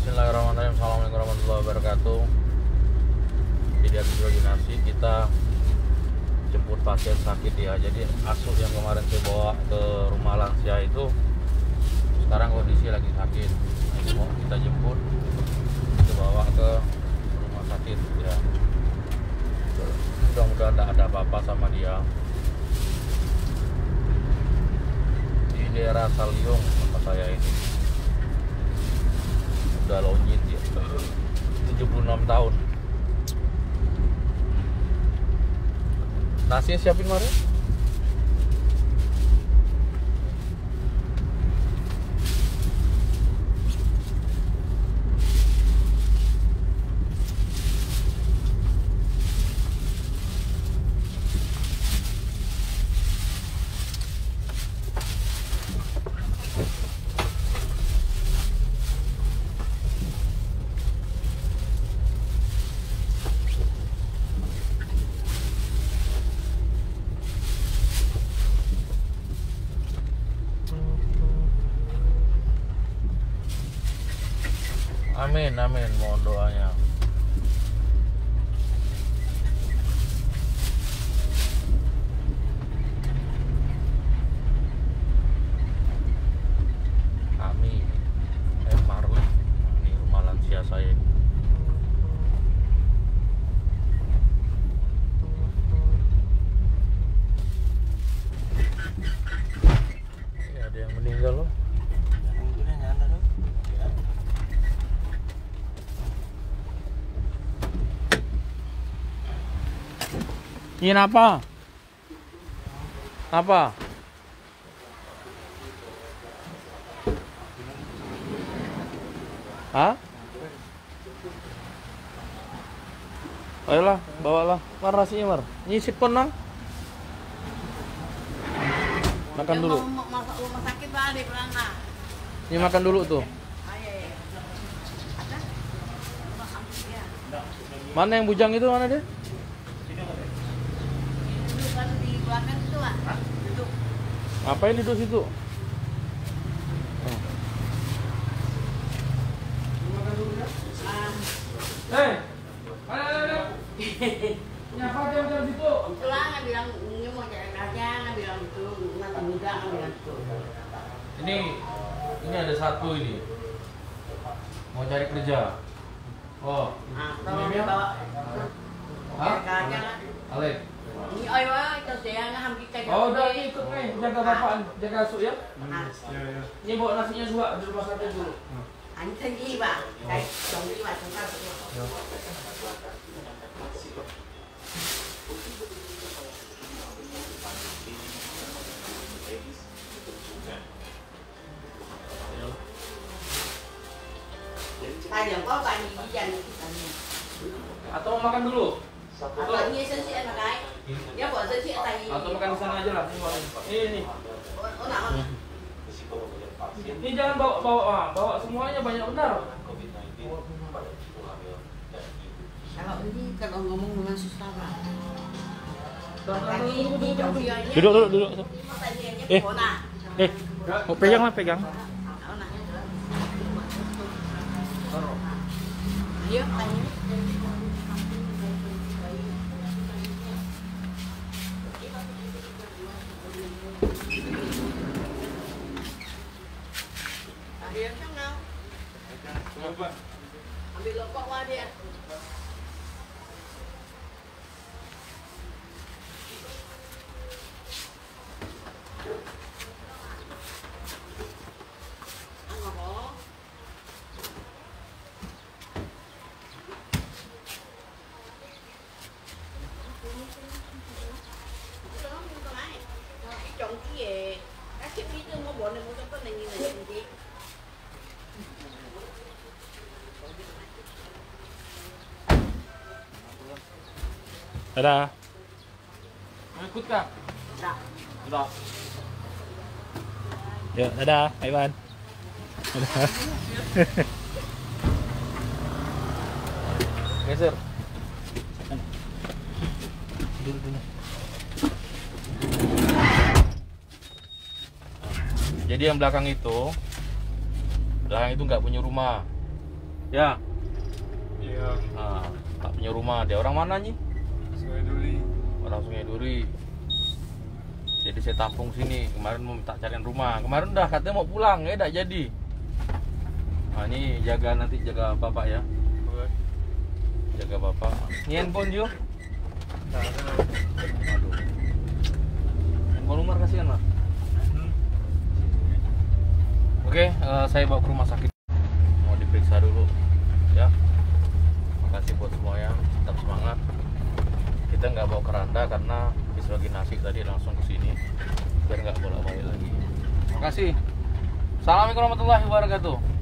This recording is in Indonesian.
Bismillahirrahmanirrahim. Assalamualaikum warahmatullahi wabarakatuh. Jadi habis bagi nasi kita jemput pasien sakit ya. Jadi asuh yang kemarin saya bawa ke rumah lansia itu sekarang kondisi lagi sakit. Nah, ini mau kita jemput, kita bawa ke rumah sakit ya. Mudah-mudahan tidak ada apa-apa sama dia. Di daerah Saliung tempat saya ini. Udah longit ya, 76 tahun. Nasinya siapin kemarin? Amin, amin, mohon doanya. Kami Marli, ini rumah lansia saya. Ini ada yang meninggal loh. Ini apa? Apa? Hah? Ayolah, bawalah. Mar nasinya, Mar. Ini sipon, Nang. Makan dulu. Masuk rumah sakit Pak di Perana. Ini makan dulu tuh. Ada? Mana yang bujang itu, mana dia? Di belakang itu Pak. Duduk. Ngapain duduk situ? Hei, mana? Nyapa jam situ? Itulah nggak bilang ini mau cari kerja, nggak bilang itu nanti muda nggak bilang itu. Ini ada satu ini. Mau cari kerja. Oh, Nah, tolong bawa. Hah? Kerja. Alek. Ini ayo itu saya nggak hampir kerja. Oh, udah ini ikut nih, jaga bapaan, jaga asuh ya. Nah, Ini bawa nasinya dua di rumah sakit dulu. anh thân gì Pak? Đây, chồng đi Pak, chúng ta sẽ Tay đừng có tay gì dành. Atau mau makan dulu? Atau ini sensi anak cái. Dia buat sensi tay gì? Atau makan di sana aja lah. Ini. Oh, nak. Ini jangan bawa semuanya banyak benar. Kalau ini kalau ngomong dengan susah Pak. Duduk. Mau pegang lah, pegang. Iya, tanya. Akhirnya kan Coba. ambil lokok wah dia. Chọn cái gì? Các chiếc phí tương có bộ này mua cho con này như này chị. Dadah. Mau ikut Kak? Dah. Udah. Yuk, dadah, Iwan. Dadah. Geser. Dulu. Jadi yang belakang itu nggak punya rumah. Ya. Iya. Nah, tak punya rumah. Dia orang mana nih? Sungai Duri. Orang Sungai Duri. Jadi saya tampung sini. Kemarin mau minta cariin rumah. Kemarin udah katanya mau pulang, ya tak jadi. Nah, ini jaga bapak ya. Boleh. Jaga bapak. Ini handphone Jo. Tak ada. Aduh. Handphone Umar kasihan lah. Oke, saya bawa ke rumah sakit. Mau diperiksa dulu, ya. Makasih buat semuanya, tetap semangat. Kita nggak bawa keranda karena habis lagi nasi tadi langsung ke sini, biar nggak bolak-balik lagi. Makasih. Assalamualaikum warahmatullahi wabarakatuh.